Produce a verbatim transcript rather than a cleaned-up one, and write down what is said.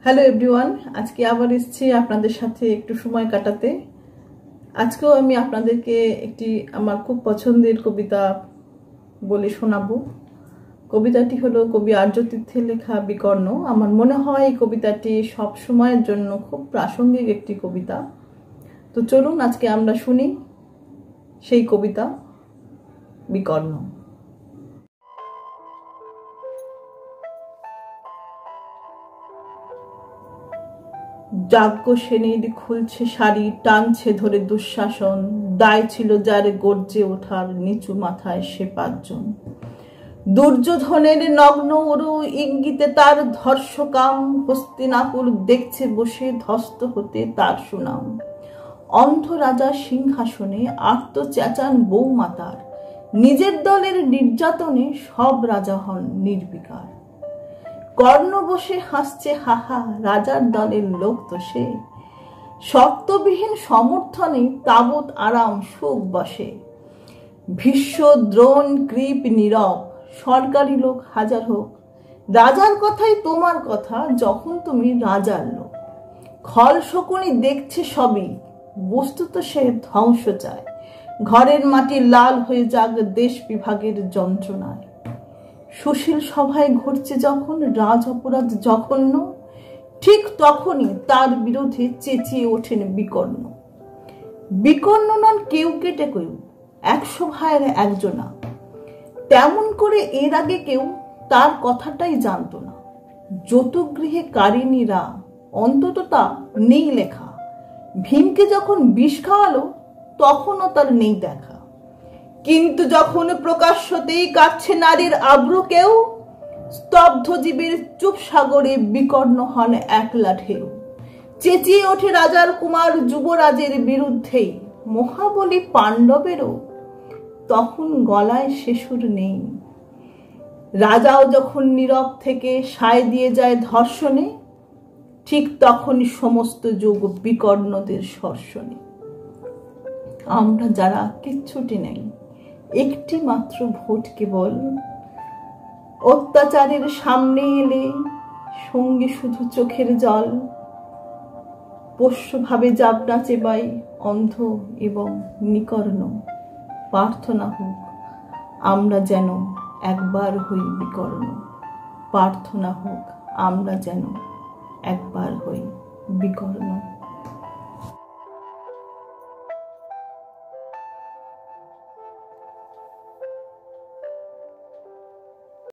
Hello everyone, আজকে আবার এসেছি আপনাদের সাথে একটু সময় কাটাতে। আজকেও আমি আপনাদেরকে একটি আমার খুব পছন্দের কবিতা বলে শোনাবো। কবিতাটি হলো কবি আর্যতীর্থের লেখা বিকর্ণ। আমার মনে হয় এই কবিতাটি সব সময়ের জন্য খুব প্রাসঙ্গিক একটি কবিতা। তো চলুন আজকে আমরা শুনি সেই কবিতা বিকর্ণ। যাজ্ঞ শ্রেণীর খুলছে শাড়ি, টানছে ধরে দুঃশাসন। দায় ছিল যার গর্জে ওঠার, নিচু মাথায় সে পাঁচজন। দুর্যোধনের নগ্ন উরু ইঙ্গিতে তার ধর্ষকাম, হস্তিনাপুর দেখছে বসে ধস্ত হতে তার সুনাম। অন্ধ রাজা সিংহাসনে আর্ত চেঁচান বৌমাতার, নিজের দলের নির্যাতনে সব রাজা হন নির্বিকার। কর্ণ বসে হাসছে হাহা, রাজার দলের লোক তো সে, শর্তবিহীন সমর্থনে তাবৎ আরাম সুখ বসে। ভীষ্ম দ্রোণ কৃপ নীরব, সরকারি লোক হাজার হোক, রাজার কথাই তোমার কথা যখন তুমি রাজার লোক। খল শকুনি দেখছে সবই, বস্তুত সে ধ্বংস চায়। ঘরের মাটি লাল হয়ে যাক দেশ বিভাগের যন্ত্রণায়। সুশীল সভায় ঘটছে যখন রাজ অপরাধ জঘন্য, ঠিক তখনই তার বিরুদ্ধে চেঁচিয়ে ওঠেন বিকর্ণ। বিকর্ণ নন কেউ কেটে কেউ, একশো ভাইয়ের একজনা। তেমন করে এর আগে কেউ তার কথাটাই জানতো না। যতগৃহে কারিনীরা, অন্তত তা নেই লেখা। ভীমকে যখন বিষ খাওয়ালো তখনও তার নেই দেখা। কিন্তু যখন প্রকাশ্যতেই কাটছে নারীর আব্রু কেউ, স্তব্ধ জীবের চুপ সাগরে বিকর্ণ হন একলা ঢেউ। চেঁচিয়ে ওঠে রাজার কুমার যুবরাজের বিরুদ্ধেই, মহাবলী পাণ্ডবেরও তখন গলায় শেষুর নেই। রাজাও যখন নীরব থেকে সায় দিয়ে যায় ধর্ষণে, ঠিক তখন সমস্ত যুগ বিকর্ণদের স্বর্ষণে। আমরা যারা কিচ্ছুটি নেই, একটি মাত্র ভোট কেবল, অত্যাচারের সামনে এলে সঙ্গে শুধু চোখের জল। পোষ্যভাবে যাবনা চেবাই অন্ধ এবং নিকর্ণ, প্রার্থনা হোক আমরা যেন একবার হই বিকর্ণ। প্রার্থনা হোক আমরা যেন একবার হই বিকর্ণ।